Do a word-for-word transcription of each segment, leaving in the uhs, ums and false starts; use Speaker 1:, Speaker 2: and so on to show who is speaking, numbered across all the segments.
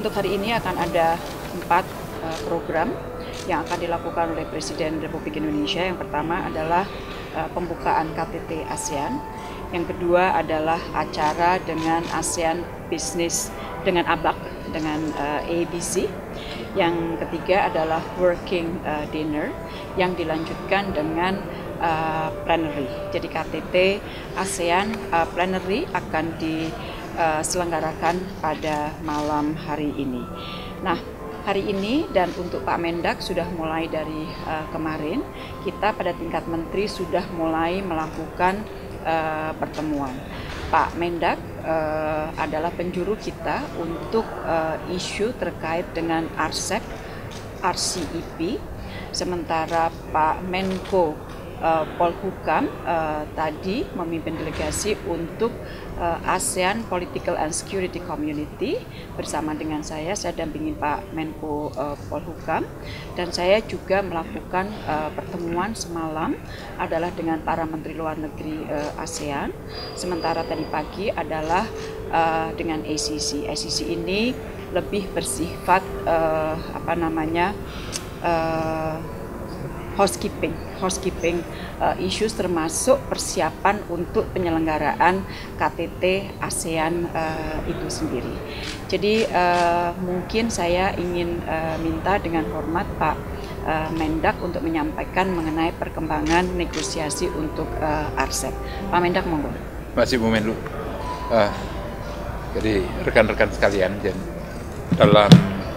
Speaker 1: untuk hari ini akan ada empat uh, program yang akan dilakukan oleh Presiden Republik Indonesia. Yang pertama adalah uh, pembukaan K T T ASEAN. Yang kedua adalah acara dengan ASEAN Business dengan A B A C, dengan uh, A B C. Yang ketiga adalah Working uh, Dinner yang dilanjutkan dengan uh, Plenary. Jadi K T T ASEAN uh, Plenary akan diselenggarakan pada malam hari ini. Nah, hari ini dan untuk Pak Mendak sudah mulai dari uh, kemarin, kita pada tingkat menteri sudah mulai melakukan Uh, pertemuan. Pak Mendak uh, adalah penjuru kita untuk uh, isu terkait dengan R C E P, R C E P, sementara Pak Menko uh, Polhukam uh, tadi memimpin delegasi untuk uh, ASEAN Political and Security Community bersama dengan saya, saya dampingi Pak Menko uh, Polhukam, dan saya juga melakukan uh, pertemuan semalam adalah dengan para Menteri Luar Negeri uh, ASEAN, sementara tadi pagi adalah uh, dengan A C C. A C C ini lebih bersifat uh, apa namanya uh, housekeeping, housekeeping uh, issues termasuk persiapan untuk penyelenggaraan K T T ASEAN uh, itu sendiri. Jadi uh, mungkin saya ingin uh, minta dengan hormat Pak uh, Mendak untuk menyampaikan mengenai perkembangan negosiasi untuk uh, R C E P. Pak Mendak, monggo.
Speaker 2: Terima kasih Bu Menlu. Uh, jadi rekan-rekan sekalian, dalam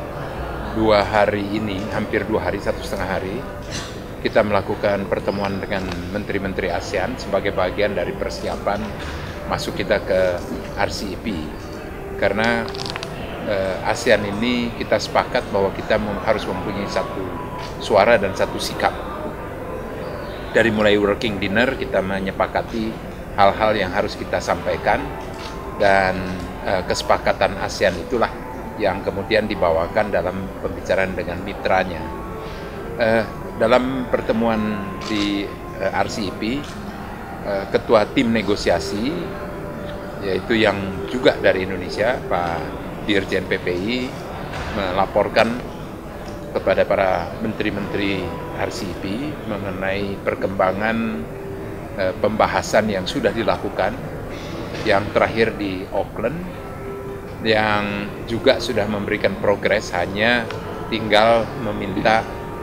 Speaker 2: dua hari ini, hampir dua hari, satu setengah hari, kita melakukan pertemuan dengan menteri-menteri ASEAN sebagai bagian dari persiapan masuk kita ke R C E P. Karena eh, ASEAN ini kita sepakat bahwa kita mem harus mempunyai satu suara dan satu sikap. Dari mulai working dinner kita menyepakati hal-hal yang harus kita sampaikan, dan eh, kesepakatan ASEAN itulah yang kemudian dibawakan dalam pembicaraan dengan mitranya. Eh, Dalam pertemuan di uh, R C E P, uh, ketua tim negosiasi, yaitu yang juga dari Indonesia, Pak Dirjen P P I, melaporkan kepada para menteri-menteri R C E P mengenai perkembangan uh, pembahasan yang sudah dilakukan, yang terakhir di Auckland, yang juga sudah memberikan progres, hanya tinggal meminta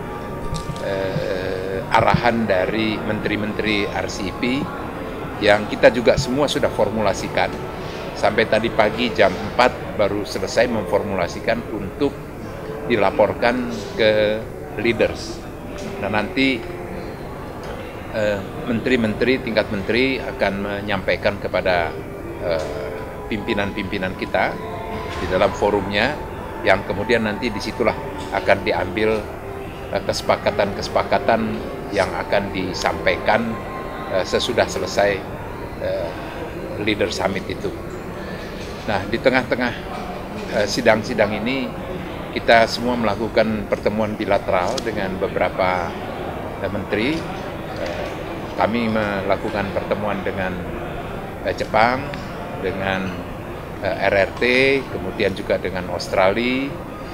Speaker 2: Eh, arahan dari menteri-menteri R C E P yang kita juga semua sudah formulasikan. Sampai tadi pagi jam empat baru selesai memformulasikan untuk dilaporkan ke leaders. Nah, nanti menteri-menteri, eh, tingkat menteri akan menyampaikan kepada pimpinan-pimpinan eh, kita di dalam forumnya, yang kemudian nanti disitulah akan diambil kesepakatan-kesepakatan yang akan disampaikan uh, sesudah selesai uh, leader summit itu. Nah, di tengah-tengah uh, sidang-sidang ini kita semua melakukan pertemuan bilateral dengan beberapa uh, menteri. Uh, kami melakukan pertemuan dengan uh, Jepang, dengan uh, R R T, kemudian juga dengan Australia,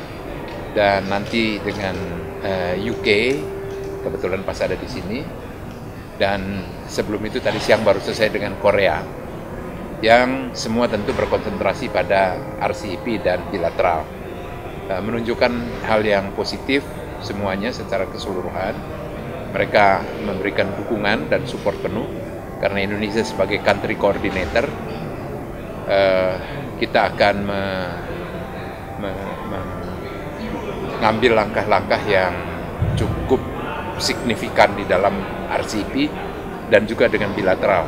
Speaker 2: dan nanti dengan Uh, U K, kebetulan pas ada di sini, dan sebelum itu tadi siang baru selesai dengan Korea, yang semua tentu berkonsentrasi pada R C E P dan bilateral, uh, menunjukkan hal yang positif semuanya secara keseluruhan. Mereka memberikan dukungan dan support penuh karena Indonesia sebagai country coordinator, uh, kita akan me, me, me, ngambil langkah-langkah yang cukup signifikan di dalam R C E P dan juga dengan bilateral.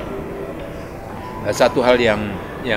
Speaker 2: Satu hal yang yang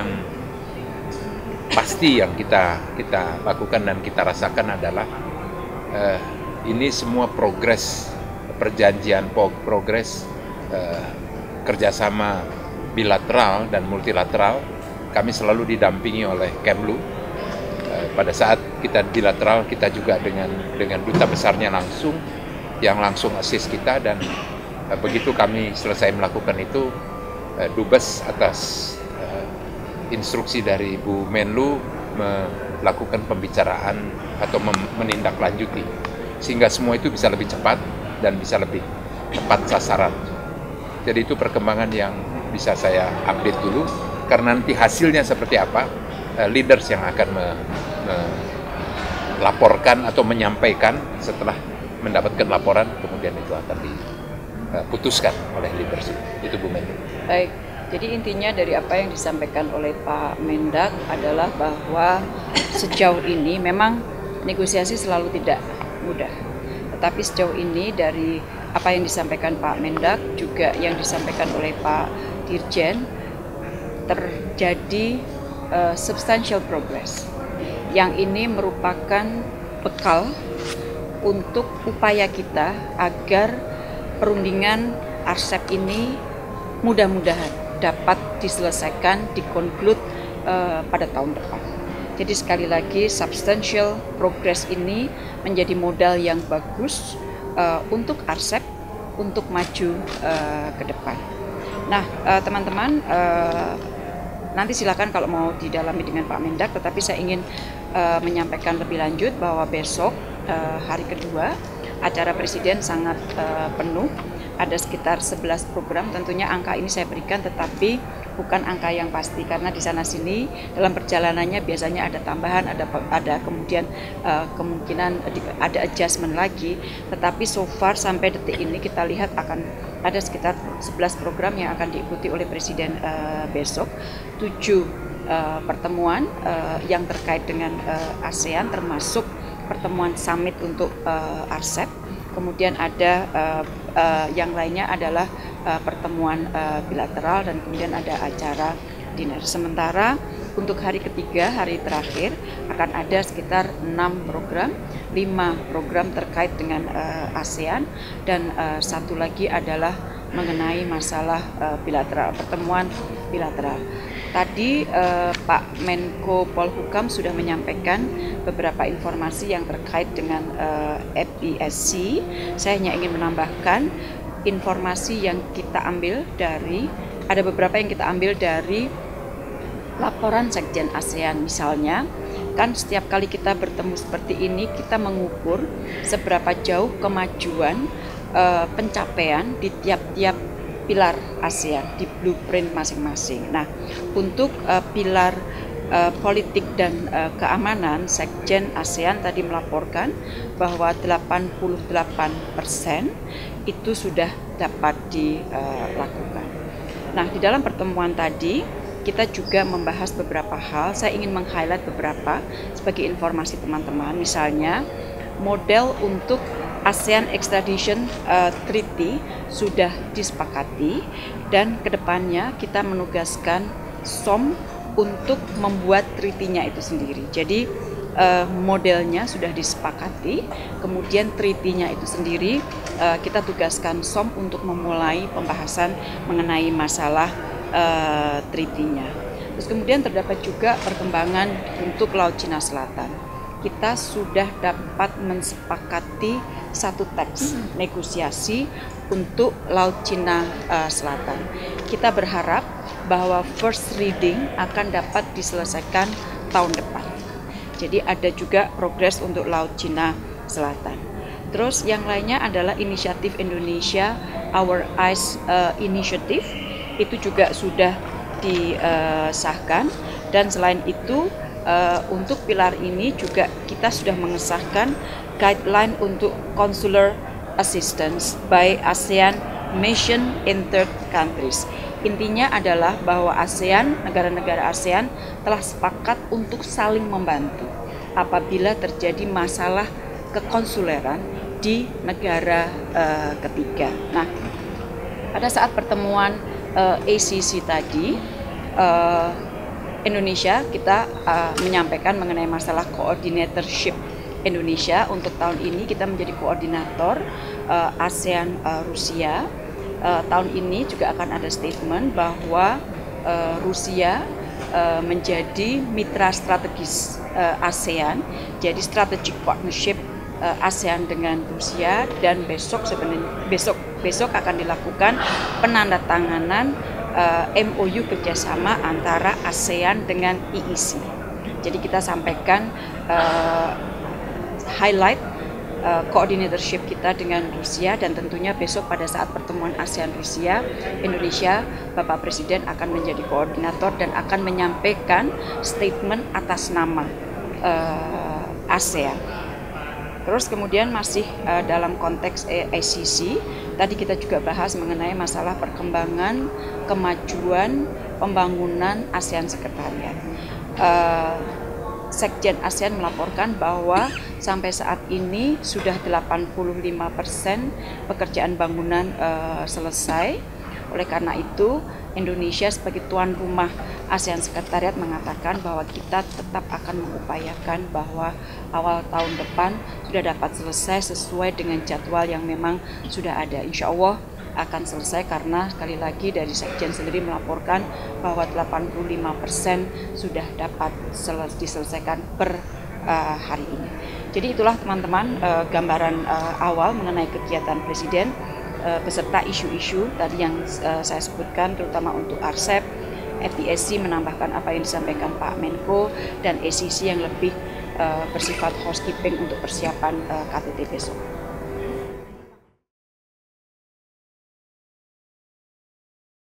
Speaker 2: pasti yang kita kita lakukan dan kita rasakan adalah uh, ini semua progres perjanjian progres uh, kerjasama bilateral dan multilateral. Kami selalu didampingi oleh Kemlu. Pada saat kita bilateral, kita juga dengan dengan duta besarnya langsung, yang langsung assist kita, dan uh, begitu kami selesai melakukan itu, uh, Dubes atas uh, instruksi dari Bu Menlu lakukan pembicaraan atau menindaklanjuti sehingga semua itu bisa lebih cepat dan bisa lebih tepat sasaran. Jadi itu perkembangan yang bisa saya update dulu, karena nanti hasilnya seperti apa, leaders yang akan melaporkan atau menyampaikan setelah mendapatkan laporan, kemudian itu akan diputuskan oleh leaders. Itu Bu Menlu.
Speaker 1: Baik, jadi intinya dari apa yang disampaikan oleh Pak Mendak adalah bahwa sejauh ini memang negosiasi selalu tidak mudah. Tetapi sejauh ini dari apa yang disampaikan Pak Mendak, juga yang disampaikan oleh Pak Dirjen, terjadi uh, substantial progress. Yang ini merupakan bekal untuk upaya kita agar perundingan A R C E P ini mudah-mudahan dapat diselesaikan, dikonklut uh, pada tahun depan. Jadi sekali lagi, substantial progress ini menjadi modal yang bagus uh, untuk A R C E P untuk maju uh, ke depan. Nah, uh, teman-teman, uh, nanti silakan kalau mau didalami dengan Pak Mendak, tetapi saya ingin uh, menyampaikan lebih lanjut bahwa besok uh, hari kedua acara Presiden sangat uh, penuh. Ada sekitar sebelas program, tentunya angka ini saya berikan tetapi bukan angka yang pasti, karena di sana sini dalam perjalanannya biasanya ada tambahan, ada ada kemudian uh, kemungkinan ada adjustment lagi, tetapi so far sampai detik ini kita lihat akan ada sekitar sebelas program yang akan diikuti oleh Presiden uh, besok, tujuh uh, pertemuan uh, yang terkait dengan uh, ASEAN, termasuk pertemuan summit untuk uh, A R C E P. Kemudian ada uh, uh, yang lainnya adalah uh, pertemuan uh, bilateral, dan kemudian ada acara dinner. Sementara untuk hari ketiga, hari terakhir, akan ada sekitar enam program, lima program terkait dengan uh, ASEAN, dan uh, satu lagi adalah mengenai masalah uh, bilateral, pertemuan bilateral. Tadi eh, Pak Menko Polhukam sudah menyampaikan beberapa informasi yang terkait dengan eh, F I S C. Saya hanya ingin menambahkan informasi yang kita ambil dari, ada beberapa yang kita ambil dari laporan Sekjen ASEAN. Misalnya, kan setiap kali kita bertemu seperti ini, kita mengukur seberapa jauh kemajuan eh, pencapaian di tiap-tiap pilar ASEAN di blueprint masing-masing. Nah, untuk uh, pilar uh, politik dan uh, keamanan, Sekjen ASEAN tadi melaporkan bahwa delapan puluh delapan persen itu sudah dapat dilakukan. Nah, di dalam pertemuan tadi kita juga membahas beberapa hal. Saya ingin meng-highlight beberapa sebagai informasi teman-teman. Misalnya, model untuk ASEAN Extradition uh, Treaty sudah disepakati, dan kedepannya kita menugaskan S O M untuk membuat treaty-nya itu sendiri. Jadi uh, modelnya sudah disepakati, kemudian treaty-nya itu sendiri uh, kita tugaskan S O M untuk memulai pembahasan mengenai masalah uh, treaty-nya. Terus kemudian terdapat juga perkembangan untuk Laut Cina Selatan. Kita sudah dapat mensepakati satu teks negosiasi untuk Laut Cina uh, Selatan. Kita berharap bahwa first reading akan dapat diselesaikan tahun depan. Jadi ada juga progres untuk Laut Cina Selatan. Terus yang lainnya adalah inisiatif Indonesia, Our Eyes uh, Initiative, itu juga sudah disahkan, dan selain itu Uh, untuk pilar ini juga kita sudah mengesahkan guideline untuk consular assistance by ASEAN mission in third countries. Intinya adalah bahwa ASEAN, negara-negara ASEAN telah sepakat untuk saling membantu apabila terjadi masalah kekonsuleran di negara uh, ketiga. Nah, pada saat pertemuan uh, A C C tadi, uh, Indonesia kita uh, menyampaikan mengenai masalah coordinatorship Indonesia. Untuk tahun ini kita menjadi koordinator uh, ASEAN uh, Rusia. Uh, tahun ini juga akan ada statement bahwa uh, Rusia uh, menjadi mitra strategis uh, ASEAN, jadi strategic partnership uh, ASEAN dengan Rusia, dan besok sebenarnya besok besok akan dilakukan penandatanganan Uh, M O U kerjasama antara ASEAN dengan E E C. Jadi kita sampaikan uh, highlight uh, coordinatorship kita dengan Rusia, dan tentunya besok pada saat pertemuan ASEAN Rusia, Indonesia, Bapak Presiden akan menjadi koordinator dan akan menyampaikan statement atas nama uh, ASEAN. Terus kemudian masih uh, dalam konteks A C C, tadi kita juga bahas mengenai masalah perkembangan, kemajuan, pembangunan ASEAN Sekretariat. Uh, Sekjen ASEAN melaporkan bahwa sampai saat ini sudah delapan puluh lima persen pekerjaan bangunan uh, selesai. Oleh karena itu, Indonesia sebagai tuan rumah ASEAN Sekretariat mengatakan bahwa kita tetap akan mengupayakan bahwa awal tahun depan sudah dapat selesai sesuai dengan jadwal yang memang sudah ada. Insya Allah akan selesai karena sekali lagi dari Sekjen sendiri melaporkan bahwa delapan puluh lima persen sudah dapat diselesaikan per uh, hari ini. Jadi itulah teman-teman uh, gambaran uh, awal mengenai kegiatan Presiden uh, beserta isu-isu tadi yang uh, saya sebutkan, terutama untuk R C E P, F D S C menambahkan apa yang disampaikan Pak Menko, dan A C C yang lebih uh, bersifat housekeeping untuk persiapan uh, K T T besok.